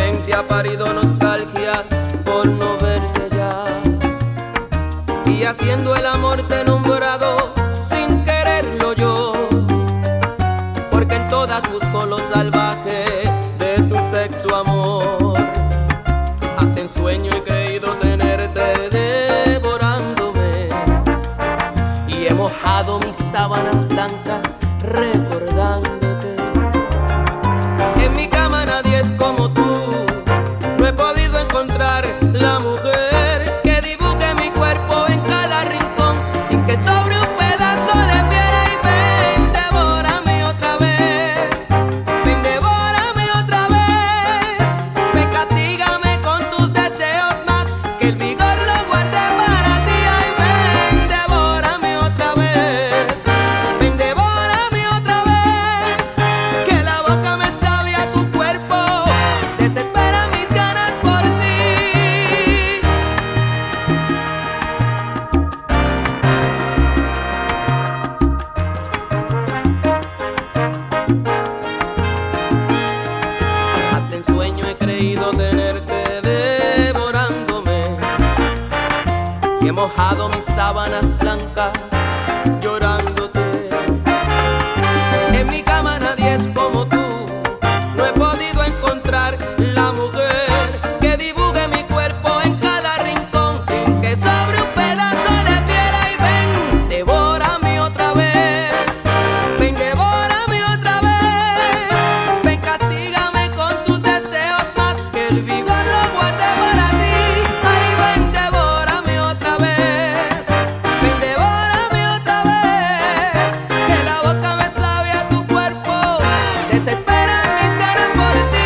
mente ha parido nostalgia por no verte ya. Y haciendo el amor te he nombrado sin quererlo yo, porque en todas busco lo salvaje de tu sexo amor. Hasta en sueño he creído tenerte devorándome, y he mojado mis sábanas blancas recordándote. En mi cama nadie es como tú, no he podido encontrar la mujer que dibuje mi cuerpo en cada rincón sin que sobre un pedazo de piedra. Y ven, devórame otra vez, ven, devórame otra vez, ven, castígame con tus deseos más, que el vigor lo guarde para ti. Ay, ven, devórame otra vez, ven, devórame otra vez, que la boca me sabe a tu cuerpo, desespera mis ganas por ti. Hasta en sueño he creído tenerte devorándome, y he mojado mis sábanas blancas llorándote. En mi cama nadie es como tú, no he podido encontrar la mujer que dibuje mi cuerpo en cada rincón sin que sobre un pedazo de piedra. Y ven, devórame otra vez, ven, devórame otra vez, ven, castígame con tus deseos más, que el vigor lo guarde para ti. Ay, ven, devórame otra vez, ven, devórame otra vez, que la boca me sabe a tu cuerpo, desesperan mis ganas por ti.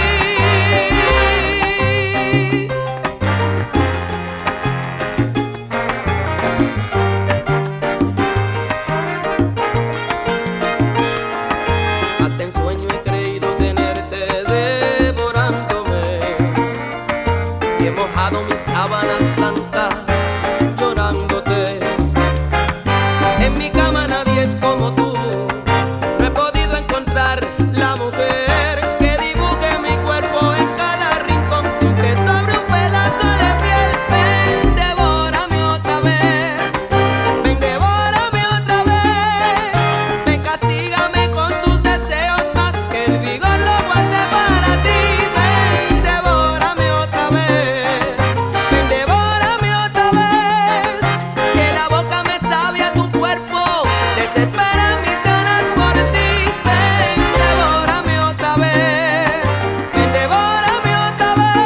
Hasta en sueño he creído tenerte devorándome, y he mojado mis sábanas blancas llorándote. En mi cama nadie es como tú, no he podido encontrar la mujer que dibuje mi cuerpo en cada rincón sin que sobre un pedazo de piel. Ven, devórame otra vez, ven, devórame otra vez, ven, castígame con tus deseos más, que el vigor lo guarde para ti. Ven, devórame otra vez, ven, devórame otra vez, que la boca me sabe a tu cuerpo, desespera mis ganas por ti. Ven, devórame otra vez, ven, devórame otra vez.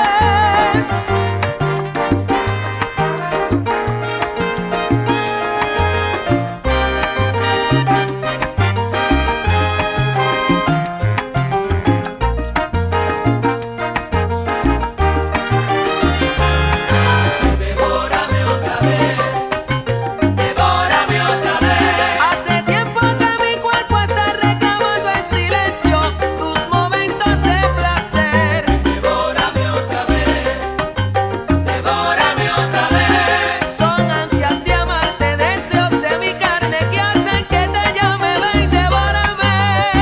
Devórame otra vez, devórame otra vez. Hace tiempo que mi cuerpo está reclamando en silencio tus momentos de placer. Devórame otra vez, devórame otra vez. Son ansias de amarte, deseos de mi carne que hacen que te llame. Ven, devórame.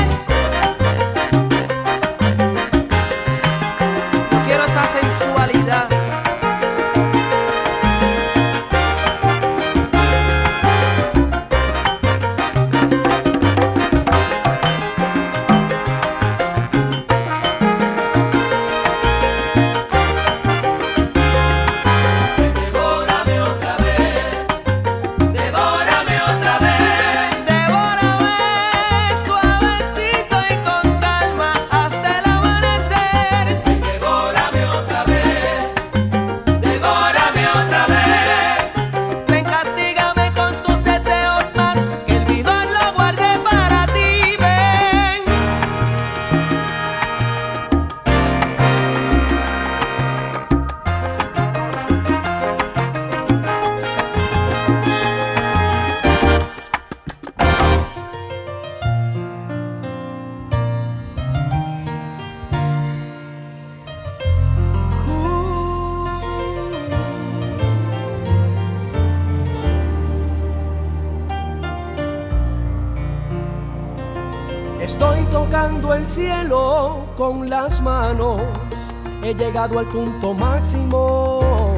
Quiero esa sensualidad. Devórame otra vez, devórame otra vez, devórame suavecito y con calma hasta el amanecer. Devórame otra vez, devórame otra vez, ven, castígame con tus deseos más, que el vigor lo guarde para ti. Ven. Estoy tocando el cielo con las manos he llegado al punto máximo.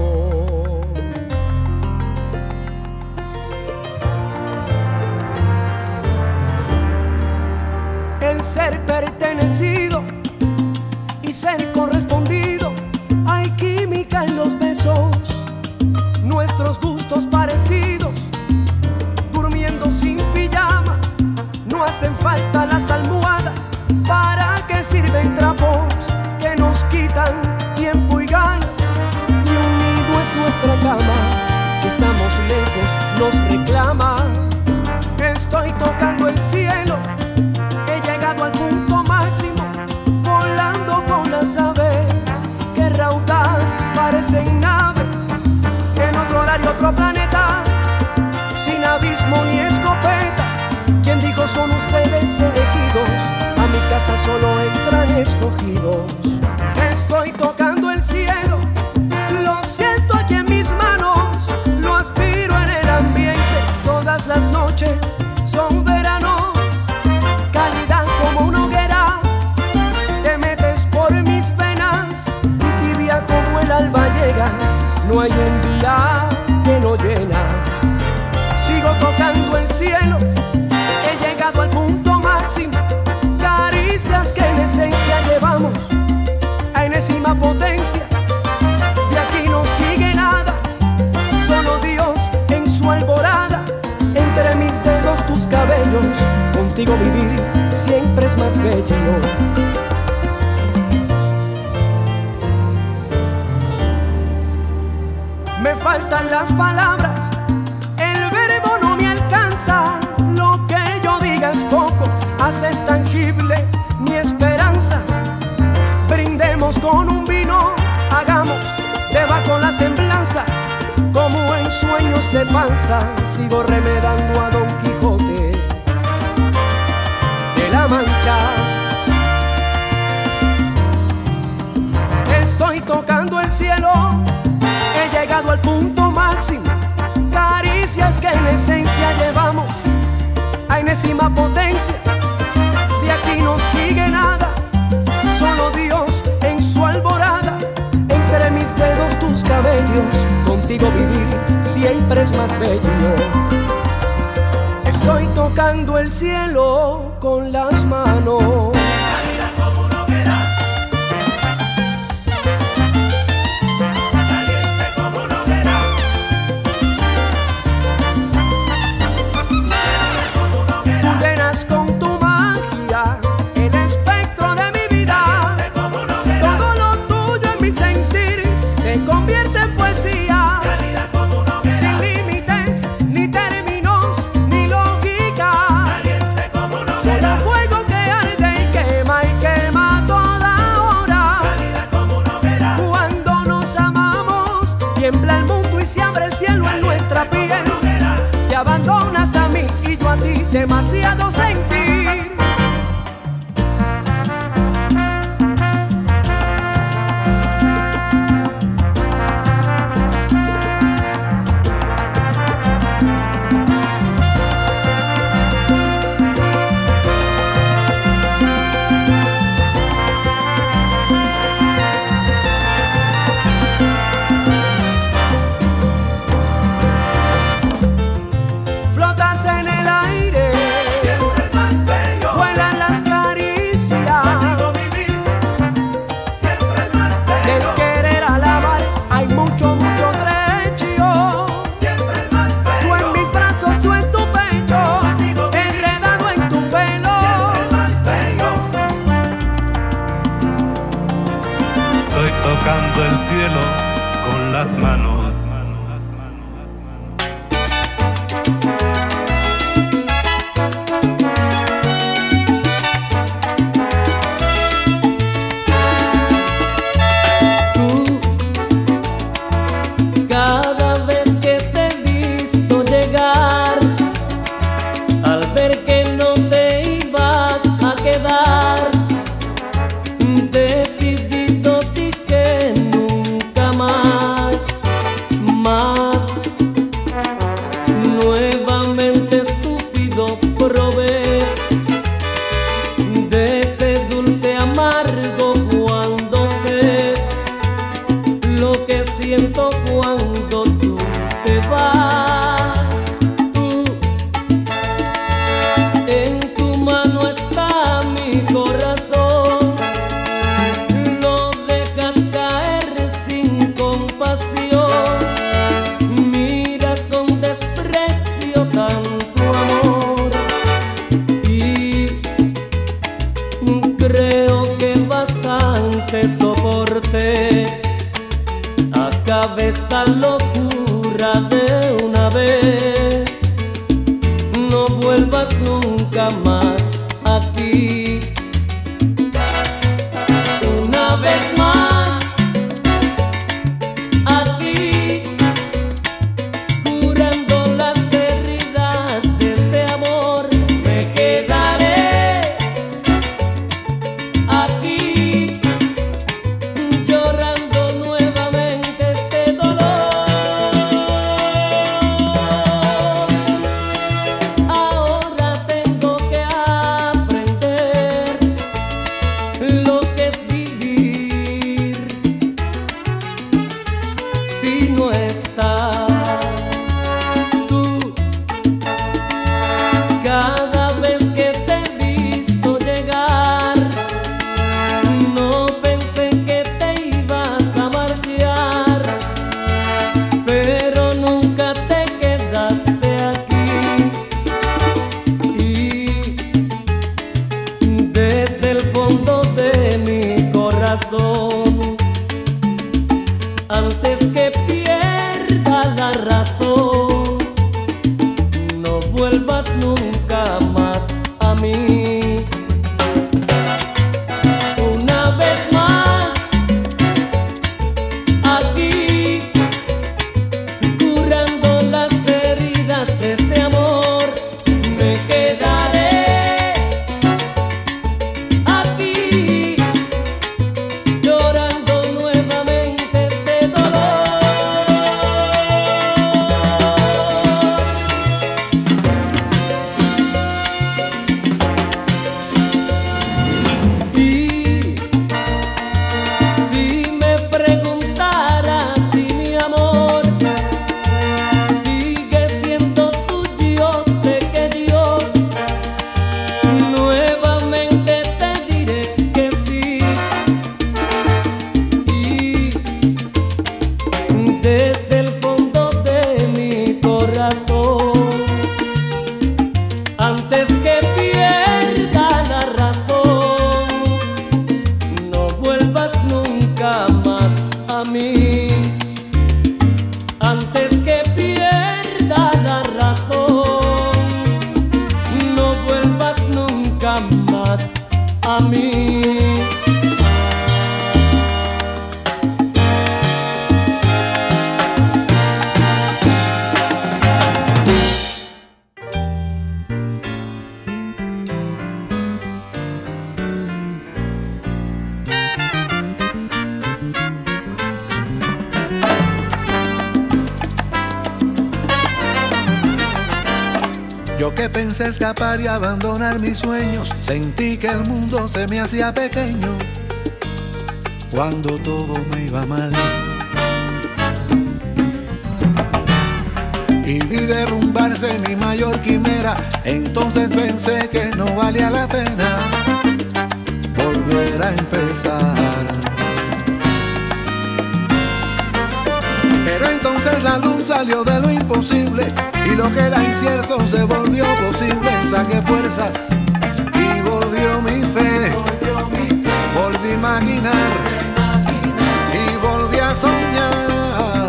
El ser pertenecido y ser correspondido, hay química en los besos, nuestros gustos parecidos, durmiendo sin pijama, no hacen falta las almohadas. ¿Para qué sirven trapos que nos quitan tiempo y ganas? Y un nido es nuestra cama, si estamos lejos nos reclama. Estoy tocando el cielo, he llegado al punto máximo, volando con las aves que raudas parecen naves, en otro horario, otro planeta, sin abismo ni escopeta. ¿Quién dijo son ustedes elegidos? A mi casa solo entran escogidos. Estoy tocando el cielo, lo siento aquí en mis manos, lo aspiro en el ambiente. Todas las noches son verano, calidad como una hoguera. Te metes por mis venas y tibia como el alba llegas. No hay un día que no llenas. Sigo tocando el cielo, he llegado al punto máximo. Caricias que en esencia llevamos a enésima potencia. De aquí no sigue nada, solo Dios en su alborada. Entre mis dedos tus cabellos, contigo vivir siempre es más bello. Me faltan las palabras, el verbo no me alcanza. Lo que yo diga es poco, haces tangible mi esperanza. Brindemos con un vino, hagamos debajo la semblanza. Como en sueños de panza, sigo remedando a Don Quijote de la Mancha. Estoy tocando el cielo, he llegado al punto máximo. Caricias que en esencia llevamos a enésima potencia. De aquí no sigue nada, solo Dios en su alborada. Entre mis dedos tus cabellos, contigo vivir siempre es más bello. Estoy tocando el cielo con las manos. Tiembla el mundo y se abre el cielo en nuestra piel. Te abandonas a mí y yo a ti, demasiado sentir. Tocando el cielo con las manos. Tú, cada vez que te he visto llegar, al ver que no te ibas a quedar, decidí nunca más siento cuando tú te vas. Tú, en tu mano está mi corazón, lo dejas caer sin compasión, miras con desprecio tanto amor y creo que bastante soporté. Acabe esta locura de una vez, no vuelvas nunca más aquí. Una vez más aquí, curando las heridas de este amor, me quedaré aquí, llorando nuevamente este dolor. Ahora tengo que aprender lo que es vivir si no estás tú. Cada vez que te he visto llegar, no pensé que te ibas a marchar, pero nunca te quedaste aquí. Y desde el fondo de mi corazón, antes que pierda la razón, no vuelvas nunca más a mí. Una vez más aquí, curando las heridas de este amor, me quedaré aquí, llorando nuevamente este dolor. Y si me preguntaras si mi amor sigue siendo tuyo, sé que yo nuevamente te diré que sí. Y desde el fondo de mi corazón, antes que pierda la razón, no vuelvas nunca más a mí. Antes que pierda la razón, no vuelvas nunca más a mí. Yo que pensé escapar y abandonar mis sueños, sentí que el mundo se me hacía pequeño cuando todo me iba mal. Y vi derrumbarse mi mayor quimera, entonces pensé que no valía la pena volver a empezar. Pero entonces la luz salió de lo imposible y lo que era incierto se volvió posible. Saqué fuerzas y volvió mi fe. Volví a imaginar y volví a soñar.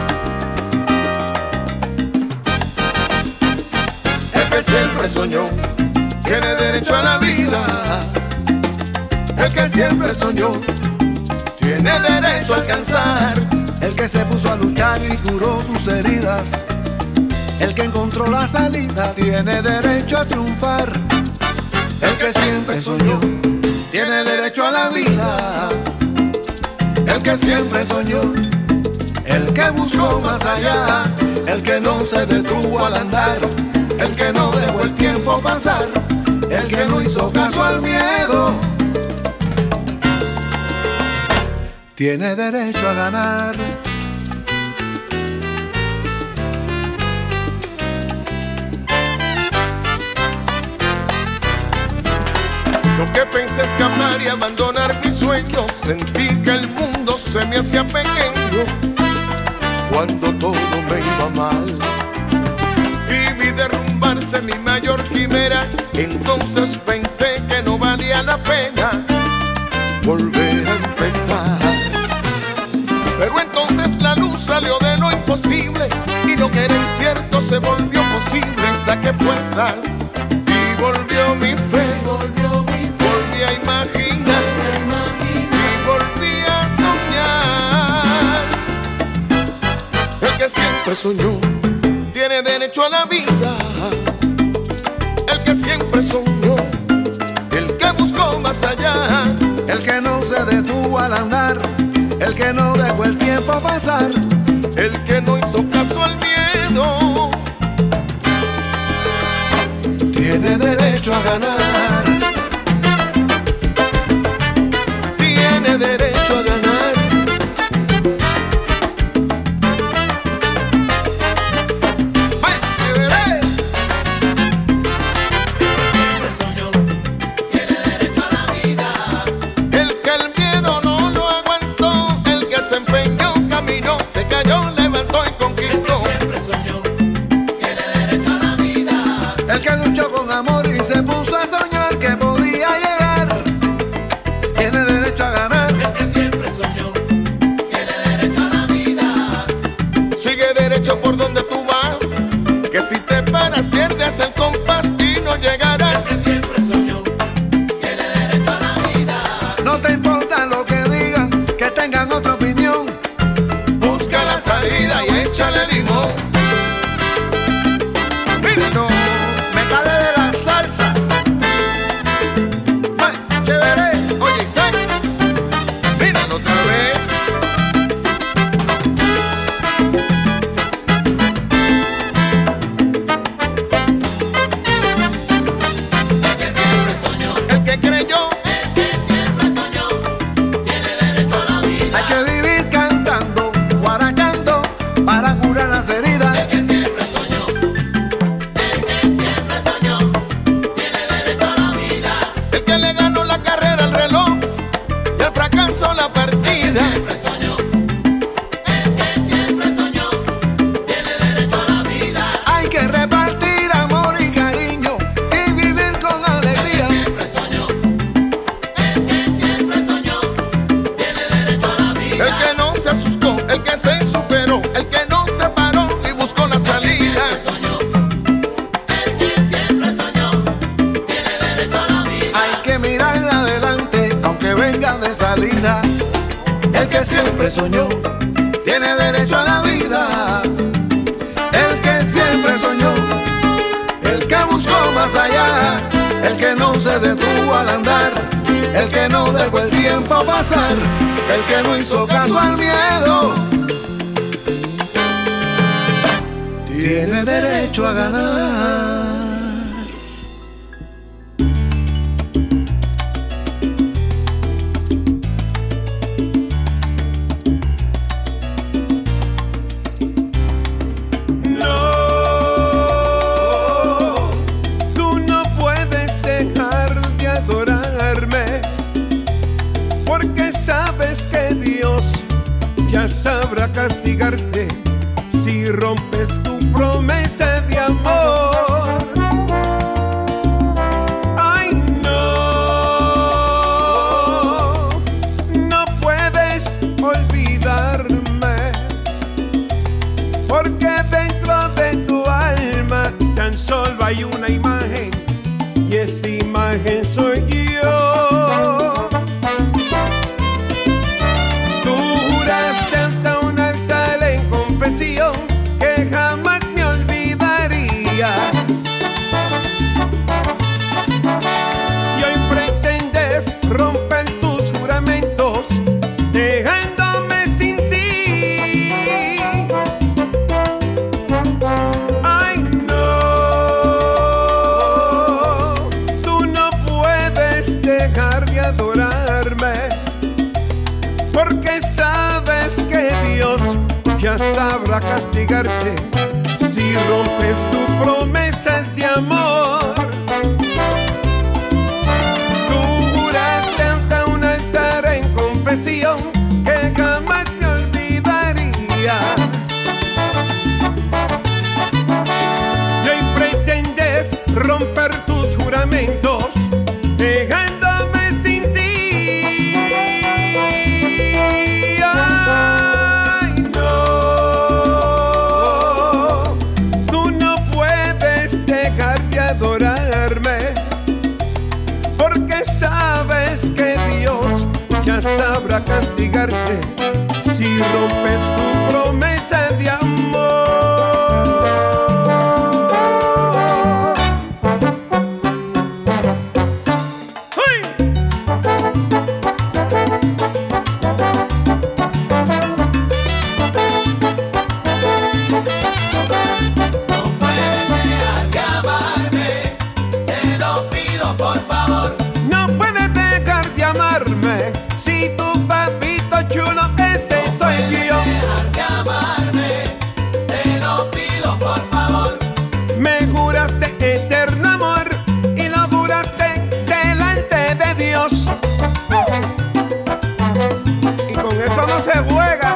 El que siempre soñó tiene derecho a la vida. El que siempre soñó tiene derecho a alcanzar. El que se puso a luchar y curó sus heridas, el que encontró la salida, tiene derecho a triunfar. El que siempre soñó tiene derecho a la vida. El que siempre soñó, el que buscó más allá, el que no se detuvo al andar, el que no dejó el tiempo pasar, el que no hizo caso al miedo, tiene derecho a ganar. Lo que pensé escapar y abandonar mis sueños, sentí que el mundo se me hacía pequeño cuando todo me iba mal. Y vi derrumbarse mi mayor quimera, entonces pensé que no valía la pena volver a empezar. Pero entonces la luz salió de lo imposible y lo que era incierto se volvió posible. Saqué fuerzas y volvió mi fe, volví a imaginar y volví a soñar. El que siempre soñó tiene derecho a la vida. El que siempre soñó, el que buscó más allá, el que no se detuvo al andar, el que no dejó el tiempo pasar, el que no hizo caso al miedo, tiene derecho a ganar, tiene derecho a ganar. se cayó, levantó y conquistó. Siempre soñó, tiene derecho a la vida. El que luchó con amor y se puso a soñar que podía llegar, tiene derecho a ganar. El que siempre soñó, tiene derecho a la vida. Sigue derecho por donde tú vas, que si te paras pierdes el compás y no llegarás. El que siempre soñó, tiene derecho a la vida. No te importa lo que digan, que tengan otra opinión, busca la salida y échale limón. míralo, me cale de la salsa. Ay, chévere, oye Isaac, míralo otra vez. El que siempre soñó, el que creyó, el que siempre soñó, tiene derecho a la vida. Hay que vivir cantando, guarachando, para curar las heridas. El que siempre soñó, el que siempre soñó, tiene derecho a la vida. El que le ganó la carrera al reloj y al fracaso la partida. Siempre soñó, el que siempre soñó, tiene derecho a la vida. Hay que repartir amor y cariño y vivir con alegría. Siempre soñó, el que siempre soñó, tiene derecho a la vida. El que no se asustó, el que se superó, el que no se paró y buscó la salida. El que siempre soñó, tiene derecho a la vida. Hay que mirar adelante, aunque venga de salida. El que siempre soñó, tiene derecho a la vida. El que siempre soñó, el que buscó más allá, el que no se detuvo al andar, el que no dejó el tiempo pasar, el que no hizo caso al miedo, tiene derecho a ganar. No, tú no puedes dejar de adorarme, porque sabes que Dios ya sabrá castigarte si rompes tu promesa de amor. Ay, no, no puedes olvidarme, porque dentro de tu alma tan solo hay una imagen, y esa imagen soy yo. Tú juraste hasta un altar en confesión que jamás me olvidaría, y hoy pretendes romper tus juramentos dejándome sin ti. Ay, no, tú no puedes dejar de adorarme, porque sabes que Dios ya sabrá castigarte si rompes tus promesas de amor. Tú pa' castigarte si rompes tu promesa de amor. Si tu papito chulo, ese soy yo. Dejar de amarme, te lo pido por favor. Me juraste eterno amor y lo juraste delante de Dios. Y con eso no se juega.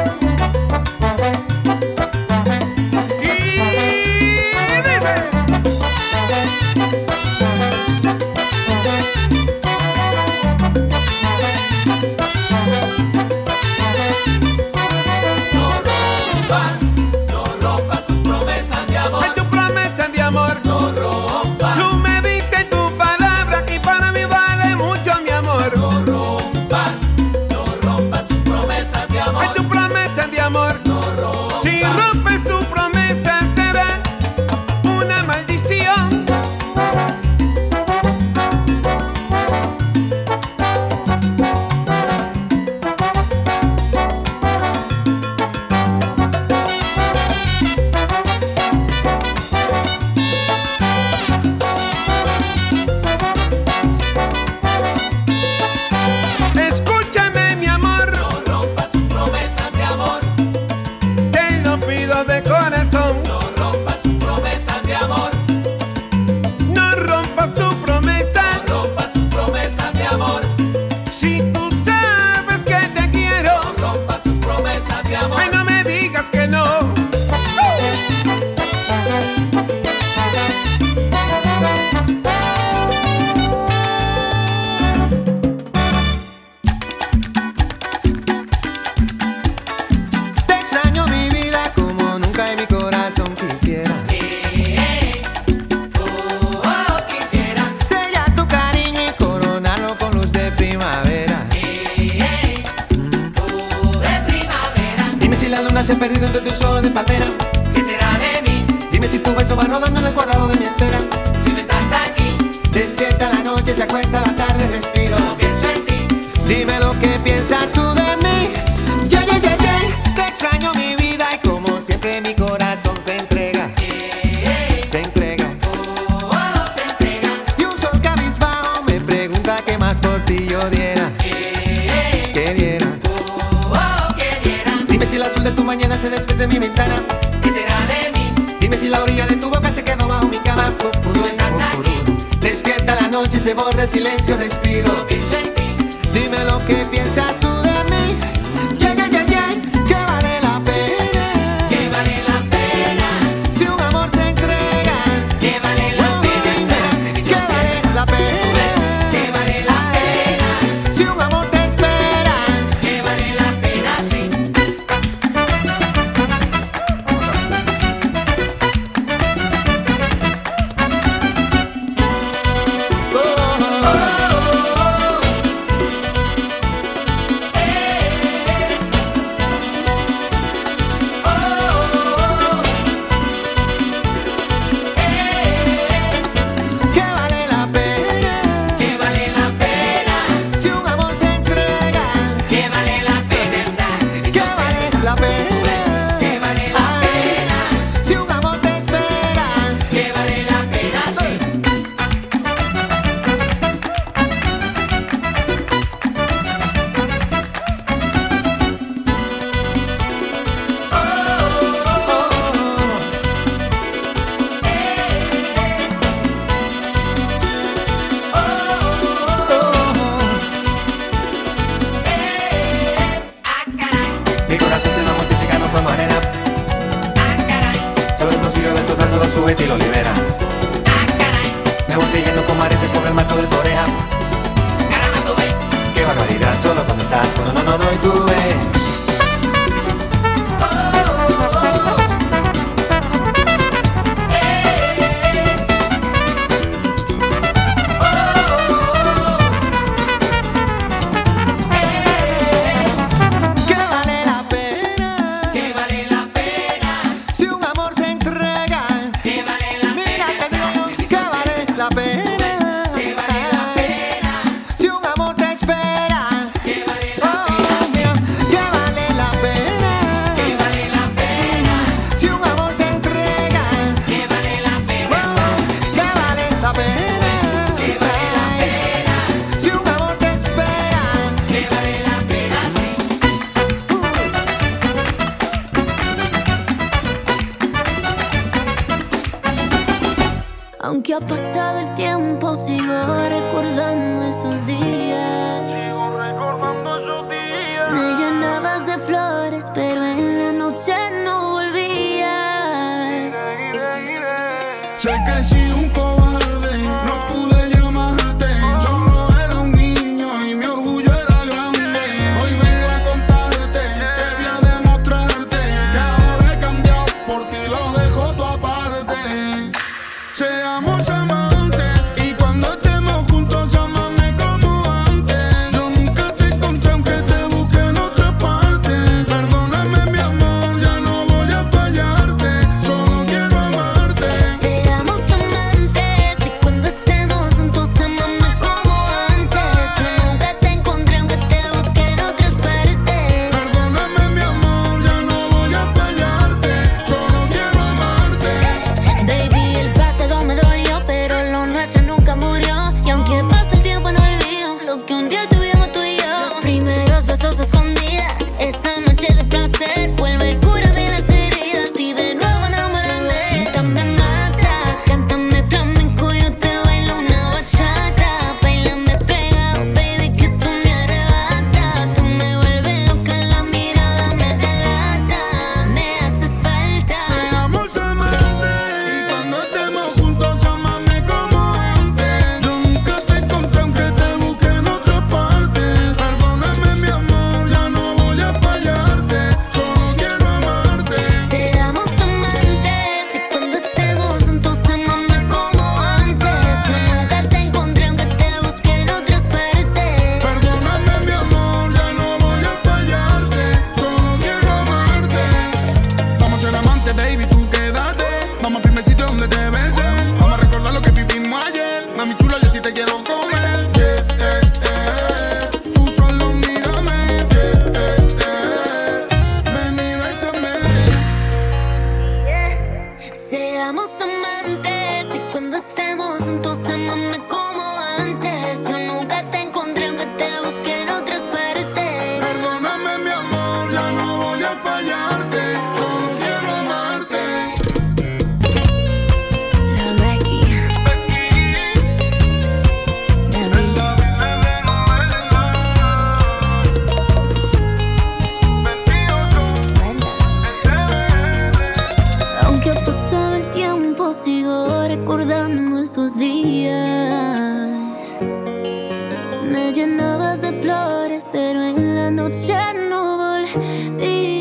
Se ha perdido entre tus ojos de palmera. ¿Qué será de mí? Dime si tu beso va rodando en el cuadrado de mi esfera. Si no estás aquí, despierta la noche, se acuesta la tarde, respiro. no pienso en ti. Dime lo que piensas tú de mí. Yeah, yeah, yeah, yeah. Te extraño mi vida y como siempre mi corazón se entrega. Se entrega. Se entrega. Y un sol cabizbajo me pregunta qué más por ti yo diera. Que diera. Que diera. Dime si el azul de tu mañana se despide de mi ventana. ¿Qué será de mí? Dime si la orilla de tu boca se quedó bajo mi cama. Tú estás aquí. Despierta la noche, se borra el silencio, respiro. Solo pienso en ti. Dime lo que piensas tú de mí. Yeah, yeah, yeah, yeah. Que vale la pena. Que vale la pena. Si un amor se entrega. Que vale la pena. Será Que vale la pena. Que vale la pena. Si un amor te espera. Que vale la pena, sí. Que vale la pena. Que vale la pena. Si un amor se entrega. Que vale la pena el Que sacrificio. vale la pena. Que vale la pena. Si un amor te espera. Que vale la pena, sí. Mi corazón se va multiplicando como arena. Solo el bolsillo de tus brazos lo sube y lo libera. Me voy creyendo como arete sobre el marco de tu oreja. Caramba, tú ves. Qué barbaridad, solo cuando estás, cuando no, y tú ves. Aunque ha pasado el tiempo, sigo recordando esos días. Me llenabas de flores, pero en la noche no volvías. Sé que he sido un cobarde, no pude llamarte. Solo era un niño y mi orgullo era grande. Hoy vengo a contarte, que voy a demostrarte que ahora he cambiado, por ti lo dejo todo aparte. Seamos amantes y cuando estemos juntos, amame como antes. Yo nunca te encontré aunque te busqué en otra parte. Perdóname mi amor, ya no voy a fallarte, solo quiero amarte. Seamos amantes y cuando estemos juntos, amame como antes. Yo nunca te encontré aunque te busqué en otras partes. Perdóname mi amor, ya no voy a fallarte, solo quiero amarte. Baby, el pasado me dolió, pero lo nuestro nunca murió. Y aunque pase el tiempo no olvido lo que un día tuvimos tú y yo. Los primeros besos escondidas, esa noche de placer. Vuelve y cúrame las heridas y de nuevo enamórame. Píntame mata, cántame flamenco, yo te bailo una bachata. Bailame pegado, baby, que tú me arrebatas. Tú me vuelves loca, la mirada me delata. Me haces falta. Seamos amantes y cuando estemos juntos, amame como antes. Yo nunca te encontré aunque te busqué en otra parte. Perdóname mi amor, ya no voy a fallarte, solo quiero amarte. Seamos amantes y cuando estemos juntos, amame como antes. Yo nunca te encontré aunque te busqué en otras partes. Perdóname mi amor, ya no voy a fallarte, solo quiero amarte. Vamos a ser amantes, baby, tú quédate. Vamos al primer sitio donde te besen. Vamos a recordar lo que vivimos ayer. Mami chula, yo a ti te quiero comer. Tú solo mírame. Ven y bésame. Seamos amantes y cuando estemos juntos, amame como antes. Yo nunca te encontré aunque te busqué en otras partes. Perdóname mi amor, ya no voy a fallarte, solo quiero amarte. La Becky. Aunque ha pasado el tiempo, sigo recordando esos días. Me llenabas de flores, pero en la noche no volví.